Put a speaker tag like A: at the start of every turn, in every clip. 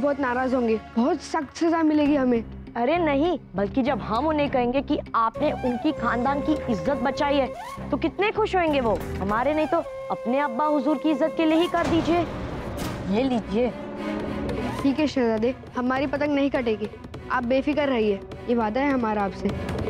A: बहुत नाराज होंगे, बहुत सख्त सजा मिलेगी हमें।
B: अरे नहीं, बल्कि जब हम उन्हें कहेंगे कि आपने उनकी खानदान की इज्जत बचाई है तो कितने खुश होंगे वो। हमारे नहीं तो अपने अब्बा हुजूर की इज्जत के लिए ही कर दीजिए। ये लीजिए।
A: ठीक है शहजादे, हमारी पतंग नहीं कटेगी, आप बेफिक्र रहिए, ये वादा है हमारा आपसे।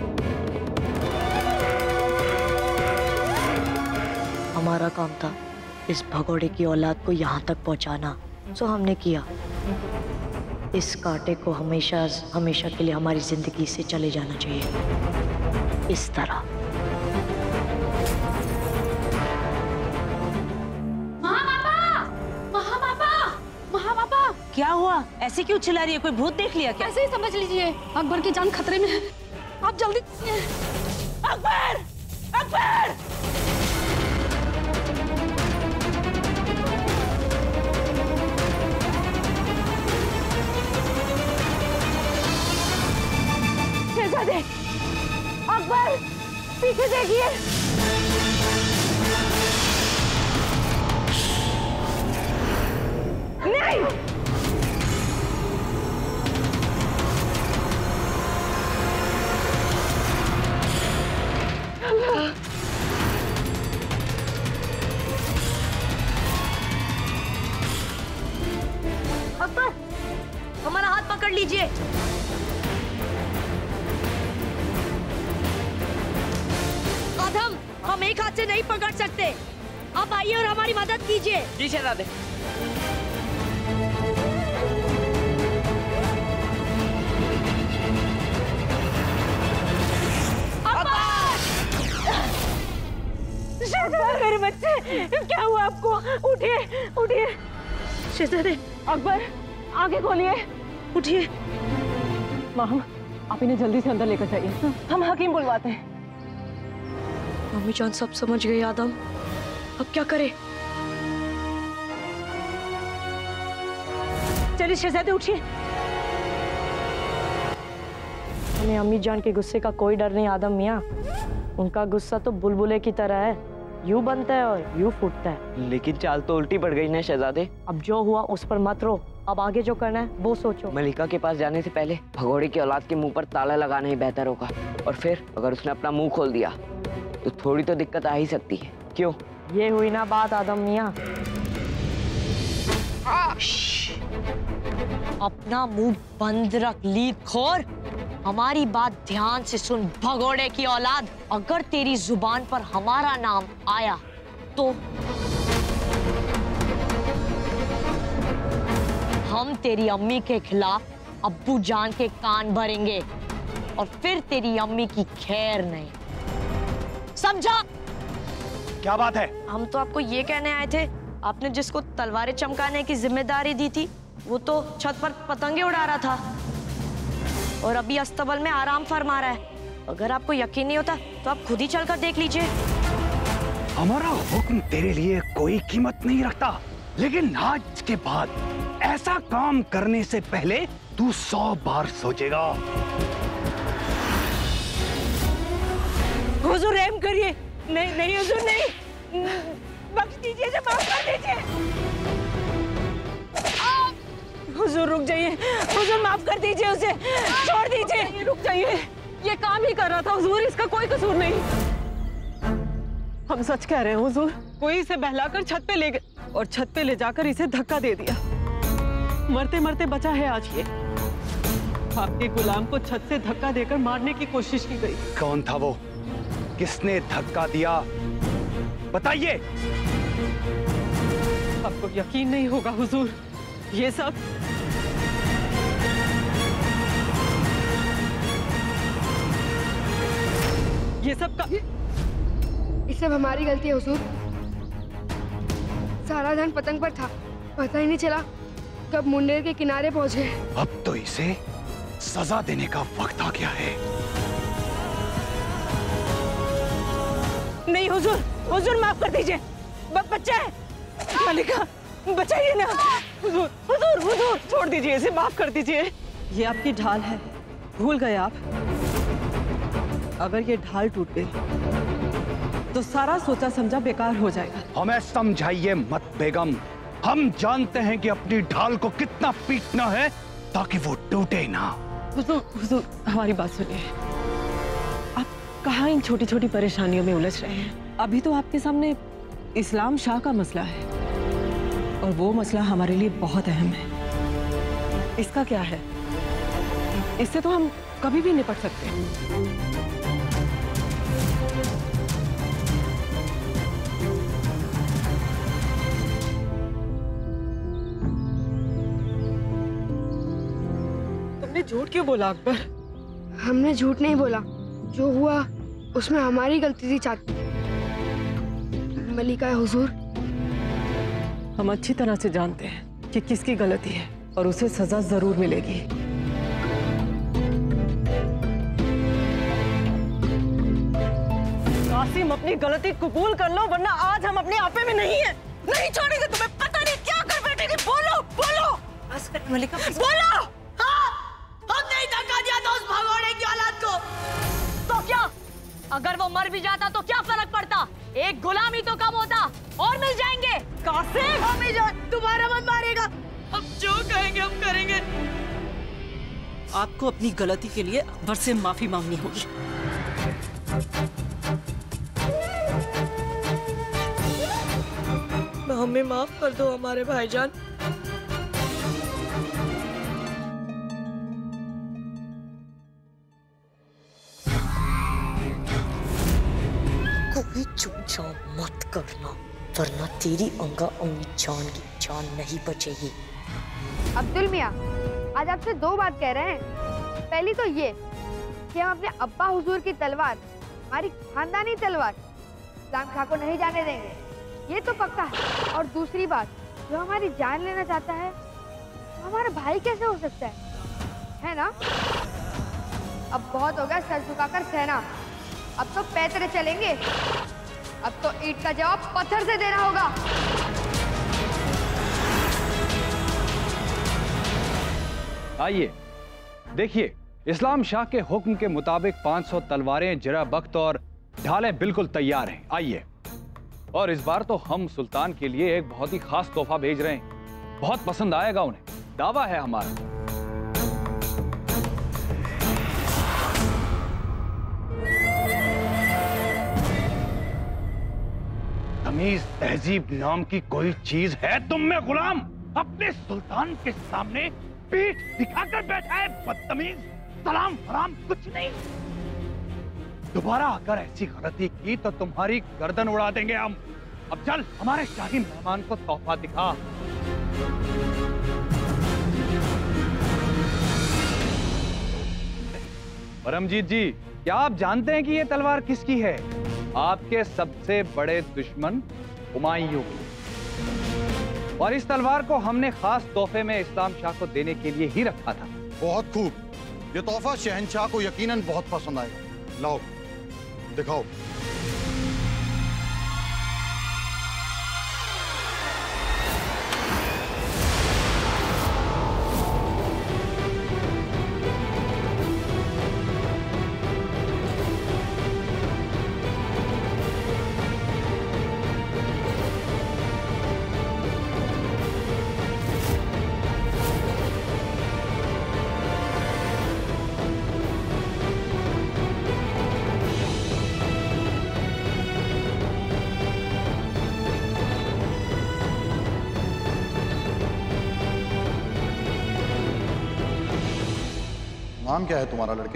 B: हमारा काम था इस भगोड़े की औलाद को यहाँ तक पहुँचाना, जो हमने किया। इस कांटे को हमेशा हमेशा के लिए हमारी जिंदगी से चले जाना चाहिए, इस तरह।
C: महापापा, क्या हुआ? ऐसे क्यों चिल्ला रही है? कोई भूत देख लिया क्या?
D: ऐसे ही समझ लीजिए, अकबर की जान खतरे में है, आप जल्दी।
C: अकबर! अकबर!
B: शहजादे, अकबर, पीछे देखिए। नहीं! अकबर, हमारा हाथ पकड़ लीजिए। हम एक हाथ से नहीं पकड़ सकते, आप आइए और हमारी मदद कीजिए।
C: जी शहजादे।
B: शहजादे, मेरे बच्चे, क्या हुआ आपको? उठिए, उठिए। शहजादे, अकबर, आगे खोलिए, उठिए।
C: माँ, आप इन्हें जल्दी से अंदर लेकर जाइए, हम हकीम बुलवाते हैं।
B: मम्मी जान सब समझ गई आदम, अब क्या करे?
C: चलिए शहजादे, उठिए।
B: हमें अम्मी जान के गुस्से का कोई डर नहीं आदम मियाँ। उनका गुस्सा तो बुलबुले की तरह है, यूं बनता है और यूं फूटता है।
E: लेकिन चाल तो उल्टी पड़ गई ना शहजादे।
B: अब जो हुआ उस पर मत रो, अब आगे जो करना है वो सोचो।
E: मलिका के पास जाने से पहले भगोड़े की औलाद के मुंह पर ताला लगाना ही बेहतर होगा। और फिर अगर उसने अपना मुंह खोल दिया तो थोड़ी तो दिक्कत आ ही सकती है। क्यों?
B: ये हुई ना बात आदम मियाँ। अपना मुंह बंद रख लीद खोर। हमारी बात ध्यान से सुन भगोड़े की औलाद। अगर तेरी जुबान पर हमारा नाम आया तो हम तेरी अम्मी के खिलाफ अब्बू जान के कान भरेंगे और फिर तेरी अम्मी की खैर नहीं, समझा?
F: क्या बात है?
B: हम तो आपको ये कहने आए थे, आपने जिसको तलवारें चमकाने की जिम्मेदारी दी थी वो तो छत पर पतंगे उड़ा रहा था और अभी अस्तबल में आराम फरमा रहा है। अगर आपको यकीन नहीं होता तो आप खुद ही चलकर देख लीजिए।
F: हमारा हुक्म तेरे लिए कोई कीमत नहीं रखता, लेकिन आज के बाद ऐसा काम करने से पहले तू 100 बार सोचेगा।
C: हुजूर रहम करिए। नहीं नहीं हुजूर, नहीं, बख्श दीजिए, माफ कर दीजिए। हुजूर रुक जाइए, हुजूर माफ कर दीजिए उसे, छोड़ दीजिए। रुक जाइए, ये काम ही कर रहा था हुजूर, इसका कोई कसूर नहीं। हम सच कह रहे हैं हुजूर, कोई इसे बहलाकर छत पे ले गए और छत पे ले जाकर इसे धक्का दे दिया। मरते मरते बचा है आज ये। आपके गुलाम को छत से धक्का देकर मारने की कोशिश की गई।
F: कौन था वो? किसने धक्का दिया? बताइए।
C: आपको यकीन नहीं होगा हुजूर, ये सब
A: ये सब हमारी गलती है हुजूर। सारा ध्यान पतंग पर था, पता ही नहीं चला कब मुंडेर के किनारे पहुंचे।
F: अब तो इसे सजा देने का वक्त आ गया है।
C: नहीं हुजूर, हुजूर माफ कर दीजिए, बच्चा है। मलिका बचाइए ना। हुजूर हुजूर हुजूर छोड़ दीजिए इसे, माफ कर दीजिए। ये आपकी ढाल है, भूल गए आप? अगर ये ढाल टूट गई तो सारा सोचा समझा बेकार हो जाएगा।
F: हमें समझाइए मत बेगम, हम जानते हैं कि अपनी ढाल को कितना पीटना है ताकि वो टूटे ना।
C: हुजूर, हमारी बात सुनिए। आप कहाँ इन छोटी छोटी परेशानियों में उलझ रहे हैं? अभी तो आपके सामने इस्लाम शाह का मसला है और वो मसला हमारे लिए बहुत अहम है। इसका क्या है? इससे तो हम कभी भी निपट सकते हैं। झूठ क्यों बोला अकबर?
A: हमने झूठ नहीं बोला, जो हुआ उसमें हमारी गलती थी चाचा। मलिका हुजूर,
C: हम अच्छी तरह से जानते हैं कि किसकी गलती है और उसे सजा जरूर मिलेगी। कासिम, अपनी गलती कबूल कर लो वरना आज हम अपने आपे में नहीं है। नहीं छोड़ेंगे तुम्हें, पता नहीं क्या कर बैठेगी। बोलो बोलो। बस कर मलिका, बोलो।
B: हमने धक्का दिया था उस भगोड़े की औलाद को, तो क्या? अगर वो मर भी जाता तो क्या फर्क पड़ता? एक गुलाम ही तो कम होता और मिल जाएंगे। कासिम, तुम्हारा मन मारेगा। हम जो कहेंगे हम करेंगे।
C: आपको अपनी गलती के लिए अकबर से माफी मांगनी होगी।
B: हमें माफ कर दो हमारे भाईजान।
G: कोई चूचा मत करना वरना तेरी अंगा अंगी जान की जान नहीं बचेगी।
A: अब्दुल मियाँ, आज आपसे दो बात कह रहे हैं। पहली तो ये कि हम अपने अब्बा हुजूर की तलवार, हमारी खानदानी तलवार, इस्लाम शाह को नहीं जाने देंगे, ये तो पक्का है। और दूसरी बात, जो हमारी जान लेना चाहता है वो हमारा भाई कैसे हो सकता है ना? अब बहुत हो गया सर झुकाकर सहना, अब तो पैतरे चलेंगे। अब तो ईंट का जवाब पत्थर से देना होगा।
F: आइए देखिए, इस्लाम शाह के हुक्म के मुताबिक 500 तलवारें, जरा बख्त और ढालें बिल्कुल तैयार हैं। आइए। और इस बार तो हम सुल्तान के लिए एक बहुत ही खास तोहफा भेज रहे हैं, बहुत पसंद आएगा उन्हें, दावा है हमारा। तमीज तहजीब नाम की कोई चीज है तुम में गुलाम? अपने सुल्तान के सामने पीठ दिखाकर बैठा है बदतमीज। सलाम फराम कुछ नहीं। दोबारा अगर ऐसी गलती की तो तुम्हारी गर्दन उड़ा देंगे हम। अब चल हमारे शाही मेहमान को तोहफा दिखा। परमजीत जी, क्या आप जानते हैं कि ये तलवार किसकी है? आपके सबसे बड़े दुश्मन हुमायूं की। और इस तलवार को हमने खास तोहफे में इस्लाम शाह को देने के लिए ही रखा था।
H: बहुत खूब, ये तोहफा शहनशाह को यकीनन बहुत पसंद आएगा। लाओ दिखाओ। नाम क्या है तुम्हारा लड़के?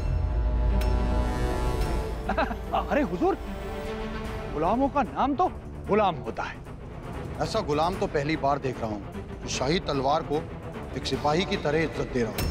F: अरे हुजूर, गुलामों का नाम तो गुलाम होता है।
H: ऐसा गुलाम तो पहली बार देख रहा हूँ जो शाही तलवार को एक सिपाही की तरह इज्जत दे रहा हूँ।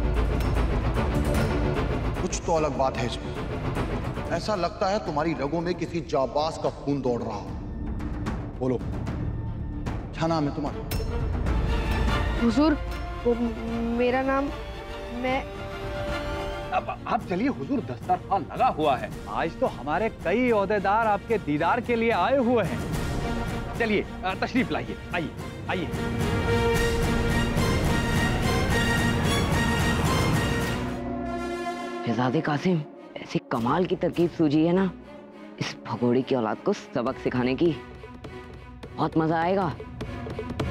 H: कुछ तो अलग बात है इसमें। ऐसा लगता है तुम्हारी रगों में किसी जाबाज का खून दौड़ रहा हो। बोलो, क्या नाम है तुम्हारा?
A: हुजूर, वो मेरा नाम, मैं
F: अब आप चलिए हुजूर, दस्तरखान लगा हुआ है। आज तो हमारे कई ओहदेदार आपके दीदार के लिए आए हुए हैं। चलिए तशरीफ लाइए, आइए आइए।
E: शहजादे कासिम, ऐसी कमाल की तरकीब सूझी है ना, इस भगोड़े की औलाद को सबक सिखाने की। बहुत मजा आएगा।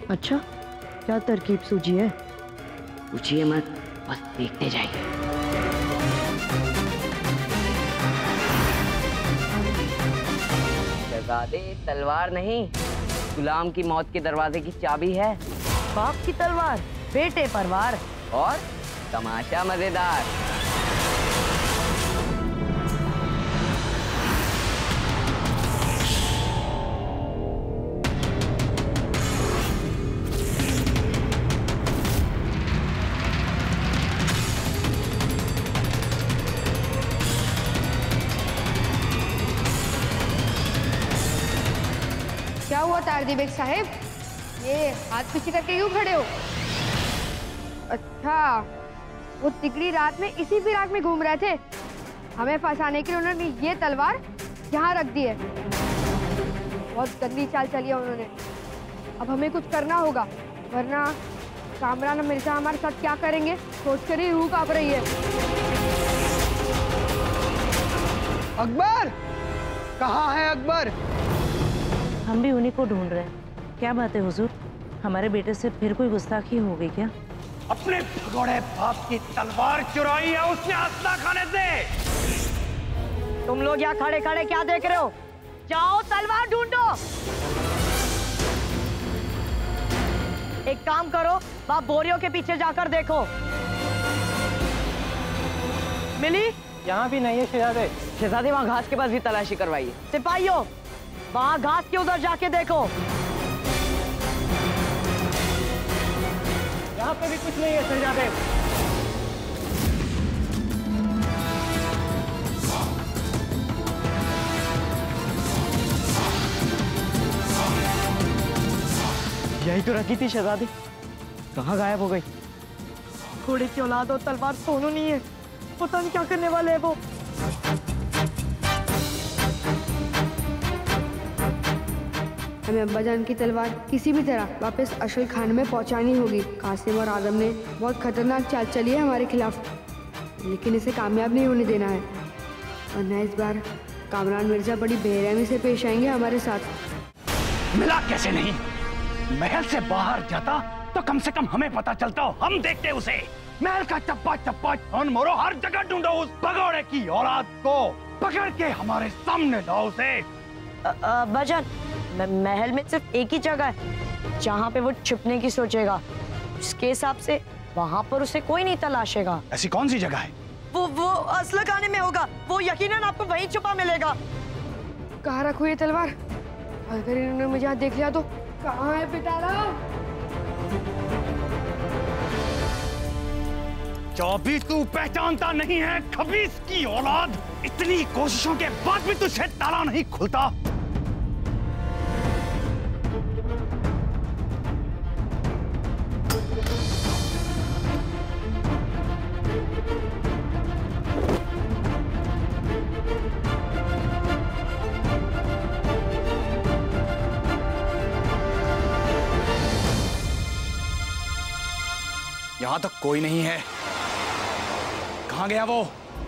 B: अच्छा, क्या तरकीब सूझी है?
E: पूछिए मत, बस देखते जाइए। शहजादे, तलवार नहीं, गुलाम की मौत के दरवाजे की चाबी है।
B: बाप की तलवार, बेटे पर वार।
E: और तमाशा मजेदार।
A: क्या हुआ तारदी बेग साहब, ये हाथ पीछे करके क्यों खड़े हो? अच्छा, वो तिगड़ी रात में इसी फिराक में घूम रहे थे। हमें फंसाने के लिए उन्होंने ये तलवार यहाँ रख दी है। बहुत गंदी चाल चली है उन्होंने। अब हमें कुछ करना होगा, वरना कामरान मिर्जा हमारे साथ क्या करेंगे सोच कर ही रूह कांप रही है।
F: अकबर, कहाँ है अकबर?
I: हम भी उन्हीं को ढूंढ रहे हैं। क्या बात है हुजूर, हमारे बेटे से फिर कोई गुस्ताखी हो गई क्या?
F: अपने भगोड़े बाप की तलवार चुराई है उसने असला खाने से।
B: तुम लोग यहाँ खड़े खड़े क्या देख रहे हो? जाओ तलवार ढूंढो। एक काम करो, बाप बोरियों के पीछे जाकर देखो। मिली?
J: यहाँ भी नहीं है शहजादे।
E: शहजादे, वहाँ घास के पास भी तलाशी करवाइए।
B: सिपाहियों, वहाँ घास के उधर जाके देखो।
J: यहाँ पे भी कुछ नहीं है शहजादे।
B: यही तो रखी थी शहजादी, कहाँ गायब हो गई? घोड़े की औलाद और तलवार दोनों नहीं है, पता नहीं क्या करने वाले हैं वो।
A: हमें अब्बाजान की तलवार किसी भी तरह वापस अशल खान में पहुंचानी होगी। कासिम और आदम ने बहुत खतरनाक चाल चली है हमारे खिलाफ, लेकिन इसे कामयाब नहीं होने देना है, वरना इस बार कामरान मिर्जा बड़ी बेरहमी से पेश आएंगे हमारे साथ।
F: मिला कैसे नहीं? महल से बाहर जाता तो कम से कम हमें पता चलता, हम देखते उसे। महल का चप्पा चप्पा छान मारो, हर जगह ढूंढो उस भगोड़े की औलाद को, पकड़ के हमारे सामने लाओ उसे।
B: अब्बाजान, महल में सिर्फ एक ही जगह है जहाँ पे वो छिपने की सोचेगा। उसके हिसाब से वहाँ पर उसे कोई नहीं तलाशेगा।
F: ऐसी कौन सी जगह है?
B: वो असला खाने में होगा, वो यकीनन आपको वहीं छुपा मिलेगा।
A: कहाँ रखो ये तलवार? अगर इन्होंने मुझे यहाँ देख लिया तो? कहाँ है पिटारा?
F: चाबी तू पहचानता नहीं है, खबीस की औलाद। इतनी कोशिशों के बाद भी तुझे ताला नहीं खुलता। यहां तक कोई नहीं है। कहां गया वो?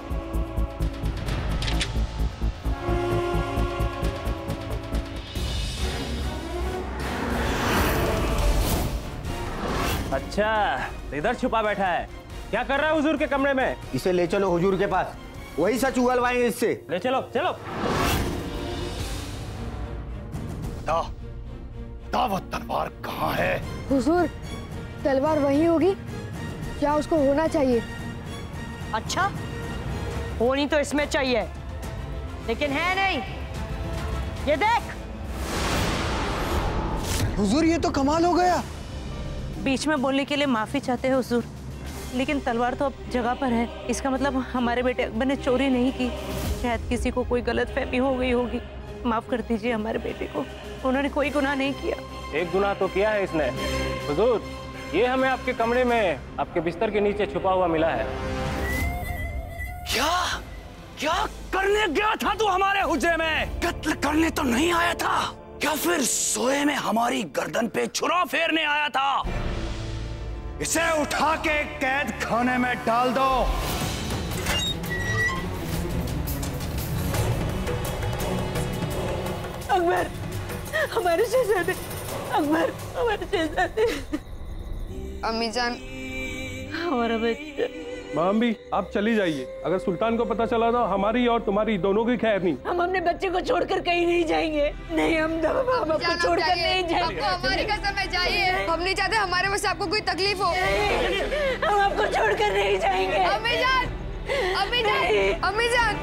J: अच्छा, इधर छुपा बैठा है। क्या कर रहा है हुजूर के कमरे में?
K: इसे ले चलो हुजूर के पास, वही सच उगलवाएंगे इससे।
J: ले चलो चलो।
F: वो तलवार कहाँ है?
A: हुजूर, तलवार वहीं होगी क्या उसको होना चाहिए।
B: अच्छा, होनी तो इसमें चाहिए, लेकिन है नहीं। ये देख।
K: हुजूर, ये तो कमाल हो गया।
I: बीच में बोलने के लिए माफी चाहते हैं हुजूर, लेकिन तलवार तो अब जगह पर है। इसका मतलब हमारे बेटे अकबर ने चोरी नहीं की। शायद किसी को कोई गलतफहमी हो गई होगी। माफ कर दीजिए हमारे बेटे को, उन्होंने कोई गुनाह नहीं किया।
J: एक गुनाह तो किया है इसने। हुजूर, ये हमें आपके कमरे में आपके बिस्तर के नीचे छुपा हुआ मिला है।
F: क्या क्या करने गया था तू हमारे हुजरे में? कत्ल करने तो नहीं आया था, या फिर सोए में हमारी गर्दन पे छुरा फेरने आया था? इसे उठा के कैद खाने में डाल दो।
C: अकबर, हमारे शहजादे,
I: अकबर हमारे शहजादे।
A: अम्मी जान,
I: हमारा बच्चा।
L: मामी आप चली जाइए, अगर सुल्तान को पता चला तो हमारी और तुम्हारी दोनों की खैर नहीं।
I: हम अपने बच्चे को छोड़कर कहीं नहीं जाएंगे। नहीं, हम आपको छोड़कर नहीं जाएंगे।
A: आपको हमारी कसम है, जाइए। हम नहीं चाहते हमारे वजह से आपको कोई तकलीफ हो।
I: हम आपको छोड़कर नहीं जाएंगे।
A: अम्मी जान, अम्मी जान, अम्मी जान,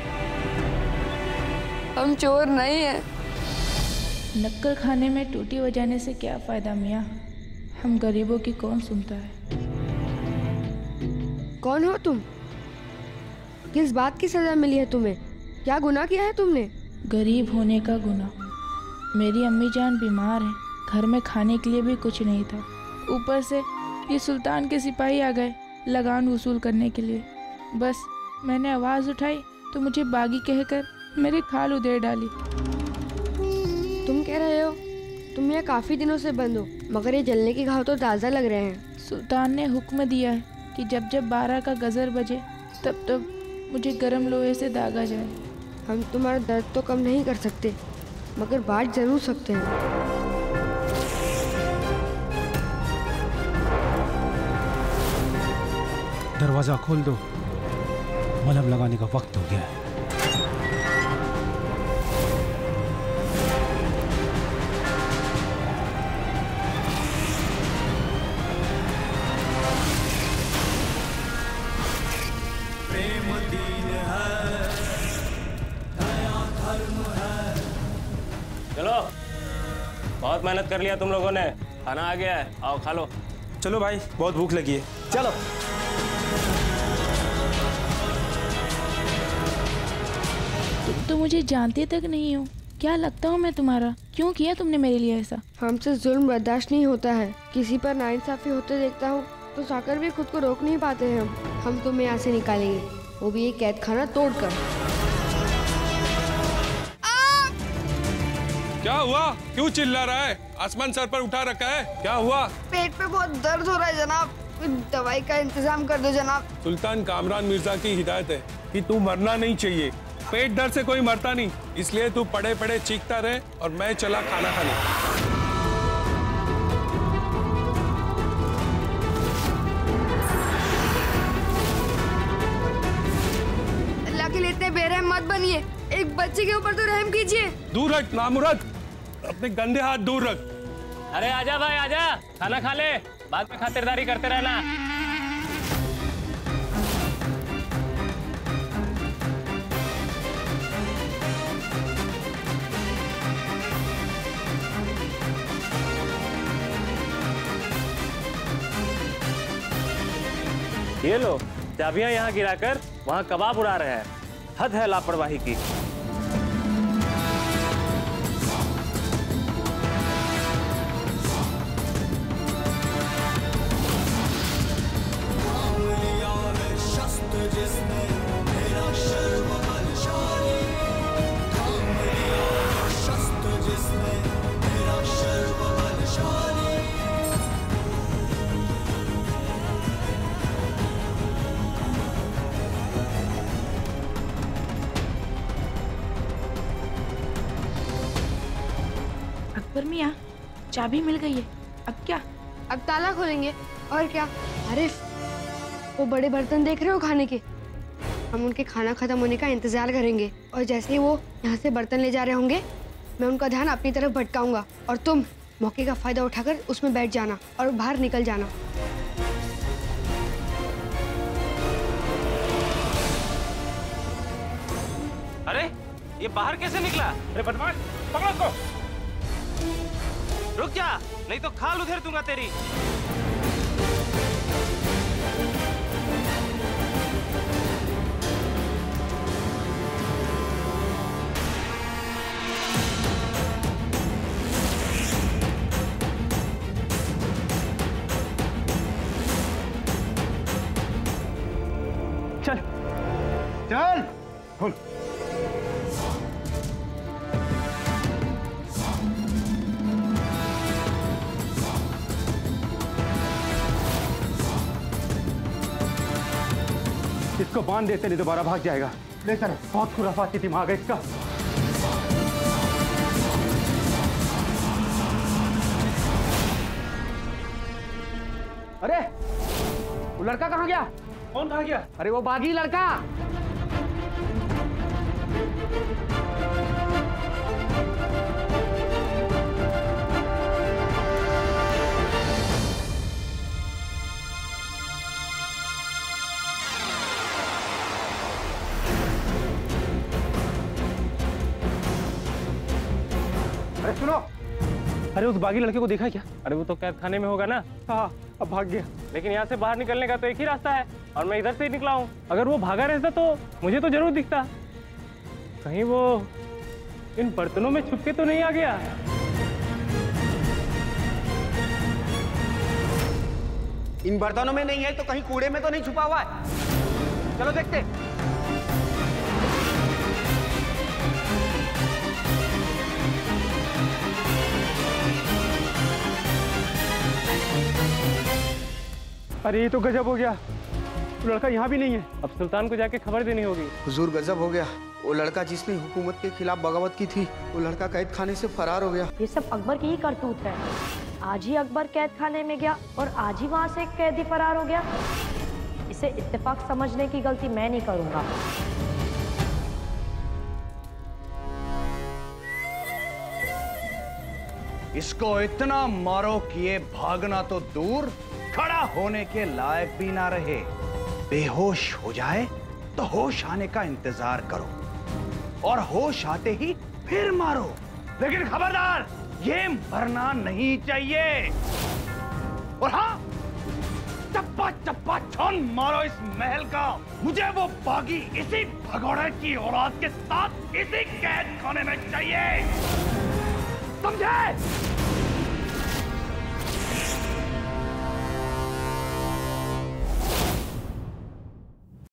A: हम चोर नहीं है।
M: नक्कर खाने में टूटी बजाने से क्या फायदा मियाँ, हम गरीबों की कौन सुनता है।
A: कौन हो तुम? किस बात की सजा मिली है तुम्हें? क्या गुनाह किया है तुमने?
M: गरीब होने का गुनाह। मेरी अम्मी जान बीमार हैं, घर में खाने के लिए भी कुछ नहीं था। ऊपर से ये सुल्तान के सिपाही आ गए लगान वसूल करने के लिए। बस मैंने आवाज़ उठाई तो मुझे बागी कहकर मेरी खाल उधेड़ डाली।
A: तुम कह रहे हो तुम यहाँ काफी दिनों से बंद हो, मगर ये जलने के घाव तो ताज़ा लग रहे हैं।
M: सुल्तान ने हुक्म दिया है कि जब जब 12 का गजर बजे तब तब मुझे गर्म लोहे से दागा जाए।
A: हम तुम्हारा दर्द तो कम नहीं कर सकते, मगर बांट जरूर सकते हैं।
N: दरवाजा खोल दो, मलहम लगाने का वक्त हो गया है।
J: चलो, बहुत मेहनत कर लिया तुम लोगों ने, खाना आ गया है, आओ खा लो।
K: चलो भाई, बहुत भूख लगी है, चलो।
M: तुम तो मुझे जानते तक नहीं हो, क्या लगता हूँ मैं तुम्हारा? क्यों किया तुमने मेरे लिए ऐसा?
A: हमसे जुल्म बर्दाश्त नहीं होता है, किसी पर नाइंसाफी होते देखता हूँ तो साकर भी खुद को रोक नहीं पाते हैं। हम तुम्हें यहाँ से निकालेंगे, वो भी एक कैद खाना तोड़कर।
L: क्या हुआ? क्यों चिल्ला रहा है? आसमान सर पर उठा रखा है, क्या हुआ?
A: पेट पे बहुत दर्द हो रहा है जनाब, दवाई का इंतजाम कर दो जनाब।
L: सुल्तान कामरान मिर्जा की हिदायत है कि तू मरना नहीं चाहिए। पेट दर्द से कोई मरता नहीं, इसलिए तू पड़े पड़े चीखता रहे और मैं चला खाना खाने।
A: अल्लाह के लिए इतने बेरहम मत बनिए, एक बच्चे के ऊपर तो रहम कीजिए।
L: दूर हट नामुराद, अपने गंदे हाथ दूर रख।
J: अरे आजा भाई आजा, खाना खा ले, बाद में खातिरदारी करते रहना। ये लो, चाबियां यहाँ गिराकर वहाँ कबाब उड़ा रहे हैं, हद है लापरवाही की।
M: अकबर मियाँ, चाबी मिल गई है, अब क्या?
A: अब ताला खोलेंगे और क्या। आरिफ, वो बड़े बर्तन देख रहे हो खाने के? हम उनके खाना खत्म होने का इंतजार करेंगे और जैसे ही वो यहाँ से बर्तन ले जा रहे होंगे मैं उनका ध्यान अपनी तरफ भटकाऊंगा और तुम मौके का फायदा उठाकर उसमें बैठ जाना और बाहर निकल जाना।
J: अरे ये बाहर कैसे निकला? अरे बदमाश, पकड़ो उसको। रुक जा, नहीं तो खाल उधेड़ दूंगा तेरी।
K: चल चल खोल। इसको बांध देते नहीं दोबारा भाग जाएगा। लेकर बहुत खुराफाती दिमाग है इसका। अरे वो लड़का कहाँ गया?
F: कौन कहाँ गया?
K: अरे वो बागी लड़का।
F: अरे सुनो,
J: अरे उस बागी लड़के को देखा क्या? अरे वो तो कैद खाने में होगा ना।
K: हाँ, अब भाग गया।
J: लेकिन यहाँ से बाहर निकलने का तो एक ही रास्ता है और मैं इधर से ही निकला हूँ। अगर वो भागा रहता तो मुझे तो जरूर दिखता। कहीं वो इन बर्तनों में छुप के तो नहीं आ गया?
K: इन बर्तनों में नहीं है तो कहीं कूड़े में तो नहीं छुपा हुआ है। चलो देखते। अरे ये तो गजब हो गया, वो लड़का यहाँ भी नहीं है।
J: अब सुल्तान को जाके खबर देनी होगी।
O: हुजूर गजब हो गया, वो लड़का जिसने हुकूमत के खिलाफ बगावत की थी वो लड़का कैद खाने से फरार हो गया।
B: ये सब अकबर की ही करतूत है। आज ही अकबर कैद खाने में गया और आज ही वहां से एक कैदी फरार हो गया। इसे इत्तेफाक समझने की गलती मैं नहीं करूंगा।
F: इसको इतना मारो कि ये भागना तो दूर, खड़ा होने के लायक भी ना रहे। बेहोश हो जाए तो होश आने का इंतजार करो और होश आते ही फिर मारो। लेकिन खबरदार, ये मरना नहीं चाहिए। और हाँ, चप्पा चप्पा छान मारो इस महल का। मुझे वो बागी इसी भगोड़े की औलाद के साथ इसी कैद खाने में चाहिए, समझे?